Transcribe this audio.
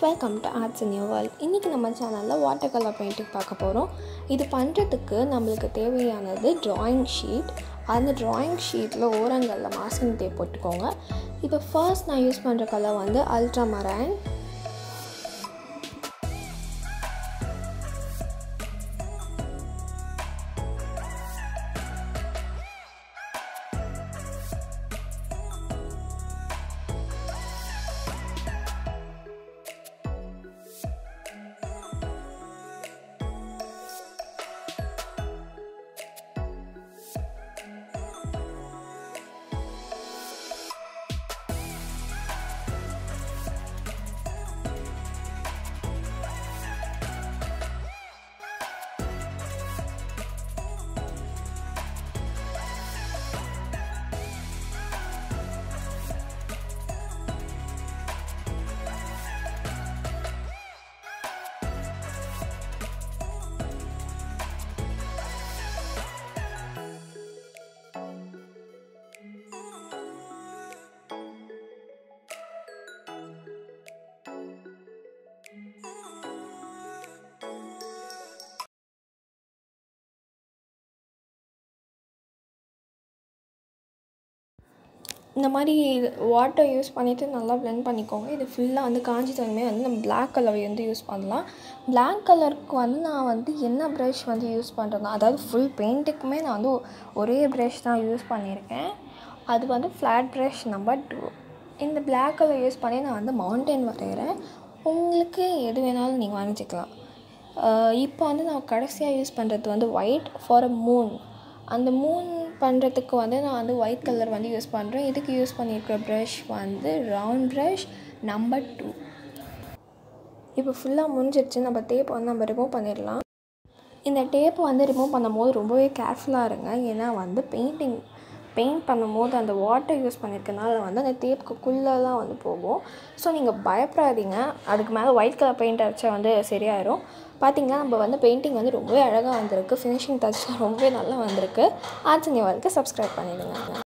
Welcome to arts in your world. இன்றைக்கி நம்ம சேனலில் வாட்டர் கலர் பெயிண்டிங் பார்க்க போகிறோம். இது பண்ணுறதுக்கு நம்மளுக்கு தேவையானது ட்ராயிங் ஷீட். அந்த ட்ராயிங் ஷீட்டில் ஓரங்களில் மாஸ்கிங் டேப் போட்டுக்கோங்க. இப்போ ஃபர்ஸ்ட் நான் யூஸ் பண்ணுற கலர் வந்து அல்ட்ராமரைன். இந்த மாதிரி வாட்டர் யூஸ் பண்ணிவிட்டு நல்லா பிளெண்ட் பண்ணிக்கோங்க. இது ஃபுல்லாக வந்து காஞ்சி தன்மையை வந்து நம்ம பிளாக் கலர் வந்து யூஸ் பண்ணலாம். பிளாக் கலருக்கு வந்து நான் வந்து என்ன ப்ரஷ் வந்து யூஸ் பண்ணுறேன்னா, அதாவது ஃபுல் பெயிண்ட்டுக்குமே நான் வந்து ஒரே ப்ரஷ் தான் யூஸ் பண்ணியிருக்கேன். அது வந்து ஃப்ளாட் ப்ரஷ் நம்பர் 2. இந்த பிளாக் கலர் யூஸ் பண்ணி நான் வந்து மவுண்டைன் வரைகிறேன். உங்களுக்கு எது வேணாலும் நீங்கள் வரைஞ்சிக்கலாம். இப்போ வந்து நான் கடைசியாக யூஸ் பண்ணுறது வந்து ஒயிட் ஃபார் அ மூன். அந்த மூன் பண்ணுறதுக்கு வந்து நான் வந்து ஒயிட் கலர் வந்து யூஸ் பண்ணுறேன். இதுக்கு யூஸ் பண்ணியிருக்கிற ப்ரஷ் வந்து ரவுண்ட் ப்ரஷ் நம்பர் 2. இப்போ ஃபுல்லாக முடிஞ்சிடுச்சு. நம்ம டேப் வந்து நம்ம ரிமூவ் பண்ணிடலாம். இந்த டேப் வந்து ரிமூவ் பண்ணும்போது ரொம்பவே கேர்ஃபுல்லாக இருங்க. ஏன்னா வந்து பெயிண்ட் பண்ணும்போது அந்த வாட்டர் யூஸ் பண்ணியிருக்கனால வந்து அந்த டேப்புக்குள்ளெலாம் வந்து போகும். ஸோ நீங்கள் பயப்படாதீங்க. அதுக்கு மேலே ஒயிட் கலர் பெயிண்ட் அடித்தா வந்து சரியாயிடும். பார்த்திங்கன்னா நம்ம வந்து பெயிண்டிங் வந்து ரொம்பவே அழகாக வந்திருக்கு. ஃபினிஷிங் டச்லாம் ரொம்பவே நல்லா வந்திருக்கு. ஆர்ட்ஸ் இன் யுவர் வேர்ல்டுக்கு சப்ஸ்கிரைப் பண்ணிடுங்க.